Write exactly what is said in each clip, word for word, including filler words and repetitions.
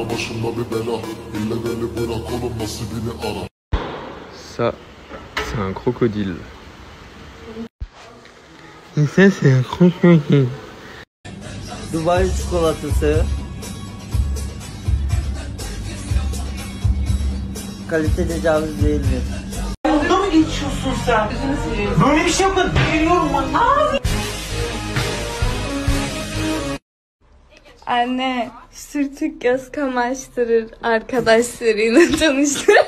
Yine başımda bir bela. İlle beni bırak oğlum, nasibini ara. Ça, c'est un crocodile. Et ça, c'est un crocodile. Dubai çikolatası. Kalite tecavüz değil mi? Burada mı geçiyorsun sen? Böyle bir şey yok da biliyorum ben. Anne, sürtük göz kamaştırır, arkadaşlarıyla tanıştırır.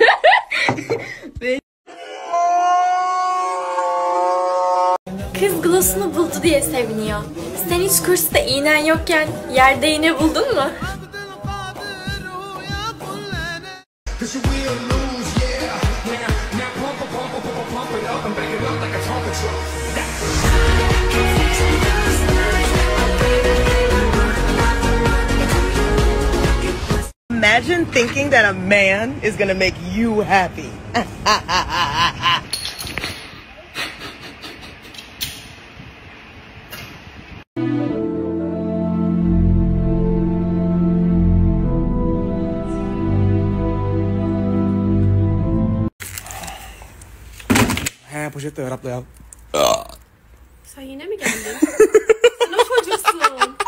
Kız glosunu buldu diye seviniyor. Sen hiç kursta iğnen yokken yerde iğne buldun mu? Imagine thinking that a man is gonna make you happy. He, poşette var abla ya. Sen yine mi geldin? Sen o çocuğusun.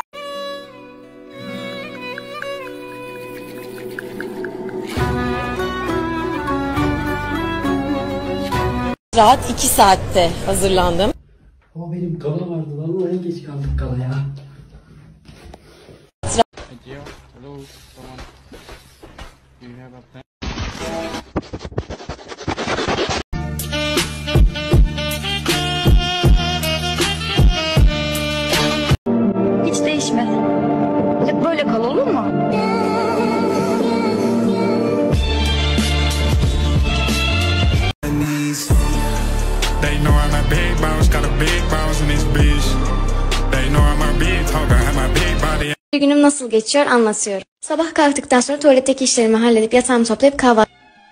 Rahat iki saatte hazırlandım. O benim gala vardı lan, en geç kaldık galaya. Hiç değişme. Hep böyle kal, olur mu? They know I'm a big boss, got a big boss in this bitch. They know I'm a big talker, have my big body. Bir günüm nasıl geçiyor anlatıyorum. Sabah kalktıktan sonra tuvaletteki işlerimi halledip yatağımı toplayıp kahvaltı...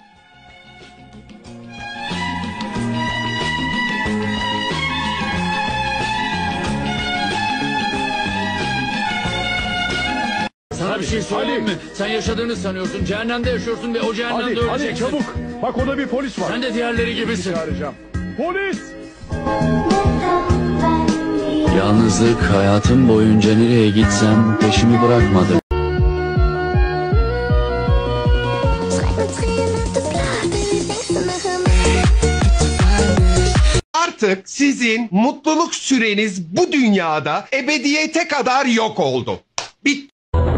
Sana bir şey söyleyeyim mi? Sen yaşadığını sanıyorsun. Cehennemde yaşıyorsun ve o cehennemde hadi, öleceksin. Hadi çabuk. Bak orada bir polis var. Sen de diğerleri gibisin. Polis! Yalnızlık hayatım boyunca nereye gitsem peşimi bırakmadı. Artık sizin mutluluk süreniz bu dünyada ebediyete kadar yok oldu. Bit.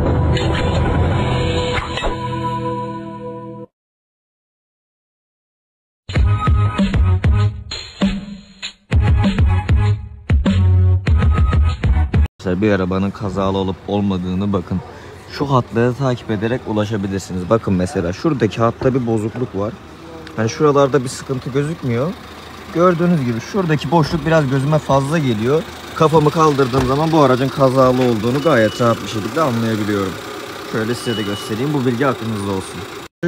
Bir arabanın kazalı olup olmadığını bakın. Şu hatları takip ederek ulaşabilirsiniz. Bakın mesela şuradaki hatta bir bozukluk var. Hani şuralarda bir sıkıntı gözükmüyor. Gördüğünüz gibi şuradaki boşluk biraz gözüme fazla geliyor. Kafamı kaldırdığım zaman bu aracın kazalı olduğunu gayet rahat bir şekilde anlayabiliyorum. Şöyle size de göstereyim. Bu bilgi aklınızda olsun.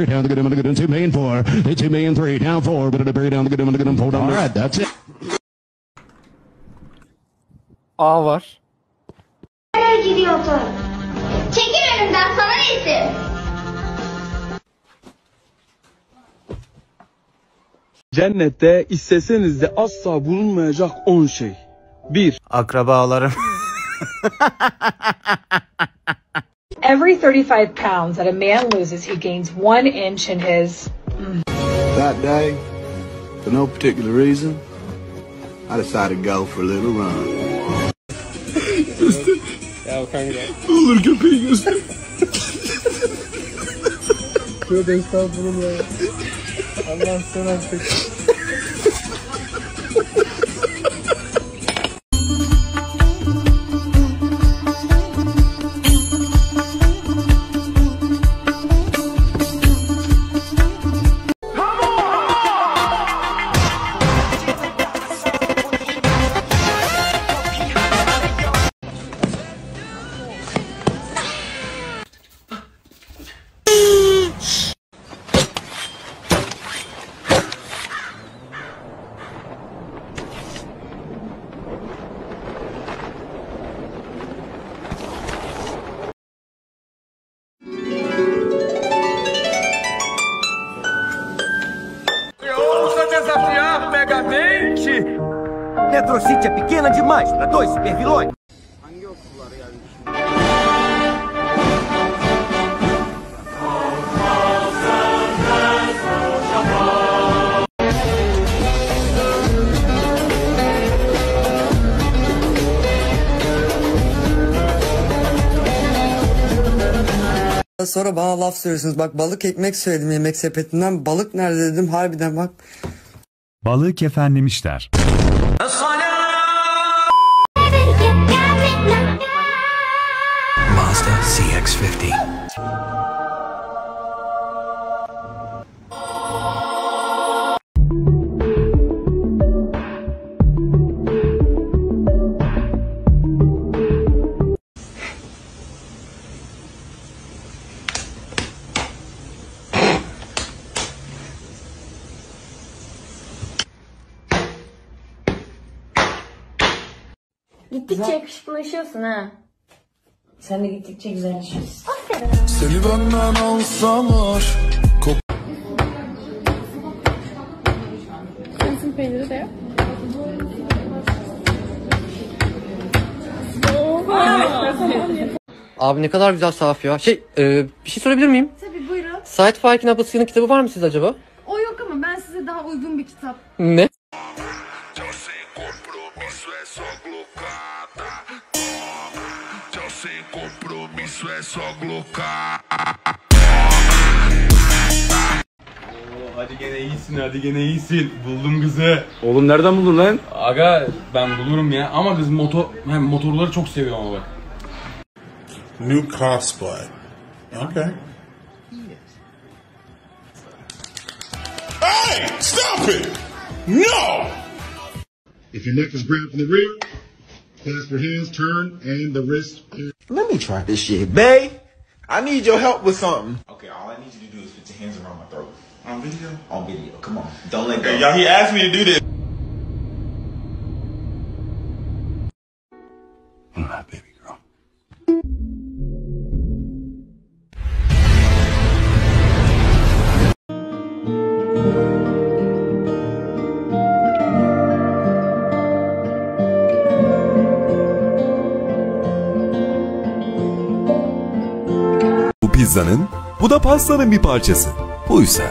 A var. Nereye gidiyorsun? Çekil önümden, sana neyse. Cennette isteseniz de asla bulunmayacak on şey. Bir. Akrabalarım. Every thirty-five pounds that a man loses, he gains one inch in his... Mm. That day, for no particular reason, I decided to go for a little run. Ya kanka. Olur köpeği göster. Tövbe estağfurullah. Allah sen artık. Metro City é pequena demais para dois supervilões. Sonra bana laf söylüyorsunuz. Bak balık ekmek söyledim yemek sepetinden. Balık nerede dedim. Harbiden bak. Balığı kefenlemişler. Mazda C X fifty. Gittikçe yakışıklılaşıyorsun ha. Sen de gittikçe güzelleşiyorsun. Aferin. Seni benden alsalar. Sensin peyniri de yok. Abi ne kadar güzel sahaf ya. Şey e, bir şey sorabilir miyim? Tabii buyurun. Sait Faik'in Ablası'nın kitabı var mı sizde acaba? O yok ama ben size daha uygun bir kitap. Ne? Hadi gene iyisin, hadi gene iyisin. Buldum kızı. Oğlum nereden buldun lan? Aga ben bulurum ya ama kız motor hem motorları çok seviyor ama bak. New cosplay. Okay. Hey! Stop it! No! If your neck is grabbed from the rear, clasp your hands, turn, and the wrist. Let me try this shit, babe. I need your help with something. Okay, all I need you to do is put your hands around my throat. On video? On video. Come on. Don't let go. Hey, y'all, he asked me to do this. I'm my baby girl. Bu pizzanın, bu da pastanın bir parçası. Buysa.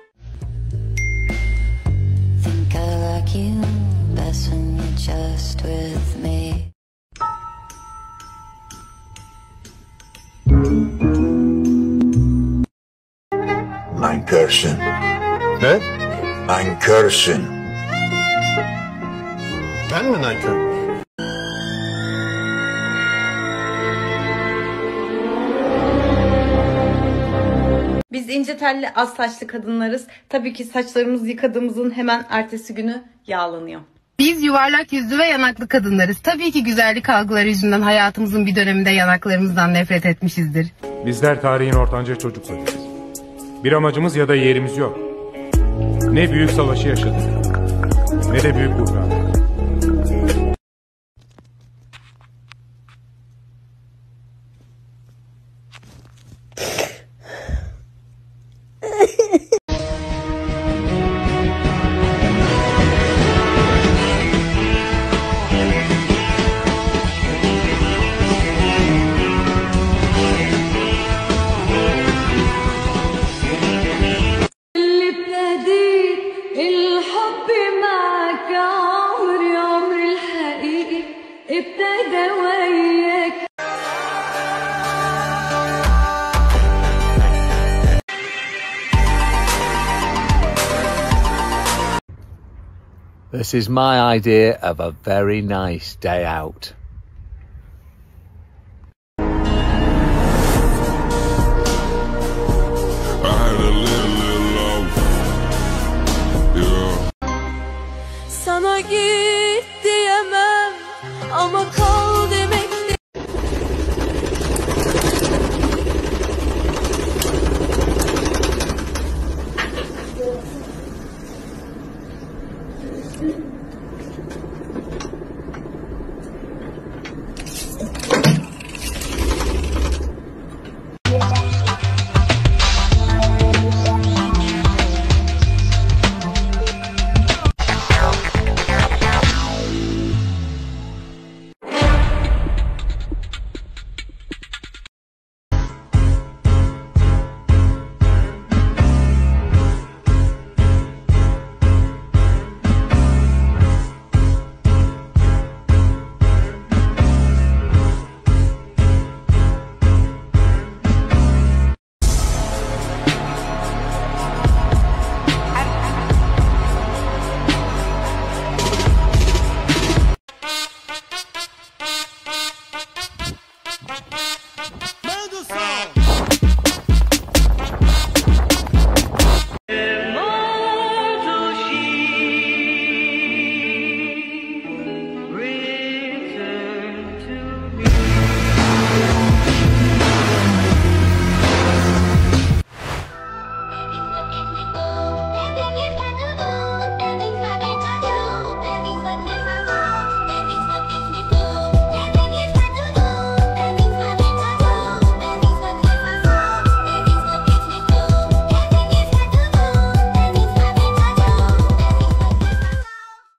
Nankörsün. Ne? Nankörsün. Ben mi nankör? Biz ince telli az saçlı kadınlarız. Tabii ki saçlarımızı yıkadığımızın hemen ertesi günü yağlanıyor. Biz yuvarlak yüzlü ve yanaklı kadınlarız. Tabii ki güzellik algıları yüzünden hayatımızın bir döneminde yanaklarımızdan nefret etmişizdir. Bizler tarihin ortanca çocuklarıyız. Bir amacımız ya da yerimiz yok. Ne büyük savaşı yaşadık, ne de büyük buhran. This is my idea of a very nice day out.